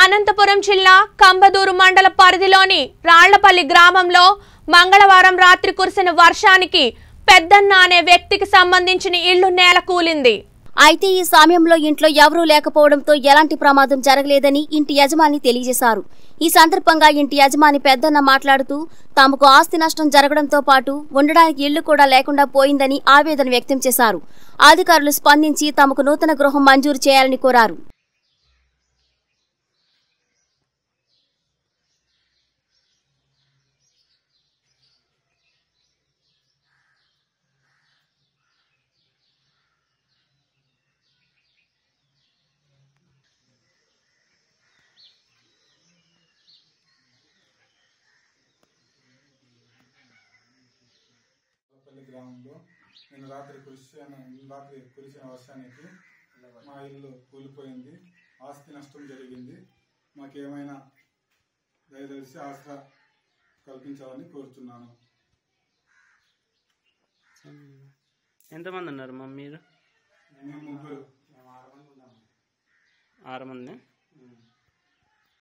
అనంతపురం జిల్లా కంబదూరు మండల పరిధిలోని రాళ్లపల్లి గ్రామంలో మంగళవారం రాత్రి కురిసిన వర్షానికి పెద్దన్న అనే వ్యక్తికి సంబంధించిన ఇల్లు నేలకూలింది. అయితే ఈ సమయంలో ఇంట్లో ఎవరూ లేకపోవడంతో ఎలాంటి ప్రమాదం జరగలేదని ఇంటి యజమాని తెలియజేశారు. ఈ సందర్భంగా ఇంటి యజమాని పెద్దన్న మాట్లాడుతూ తమకు ఆస్తి నష్టం జరగడంతో పాటు ఉండడానికి ఇల్లు కూడా లేకుండా పోయిందని ఆవేదన వ్యక్తం చేశారు. అధికారులు స్పందించి తమకు నూతన గృహం మంజూరు చేయాలని కోరారు. గ్రామంలో నిన్న రాత్రి కురిసిన వర్షానికి మా ఇల్లు కూలిపోయింది. ఆస్తి నష్టం జరిగింది. మాకేమైనా దయచేసి ఆసరా కల్పించాలని కోరుతున్నాను. ఎంతమంది ఉన్నారు మా మీరు? మేము ముగ్గురు. 6 మంది.